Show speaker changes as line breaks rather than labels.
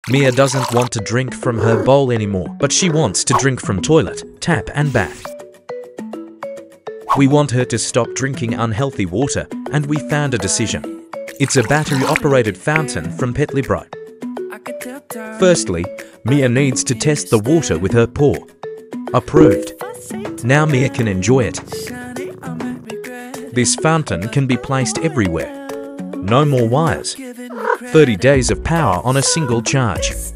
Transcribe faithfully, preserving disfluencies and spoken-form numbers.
Mia doesn't want to drink from her bowl anymore, but she wants to drink from toilet, tap and bath. We want her to stop drinking unhealthy water, and we found a decision. It's a battery-operated fountain from Petlibro. Firstly, Mia needs to test the water with her paw. Approved. Now Mia can enjoy it. This fountain can be placed everywhere. No more wires. thirty days of power on a single charge.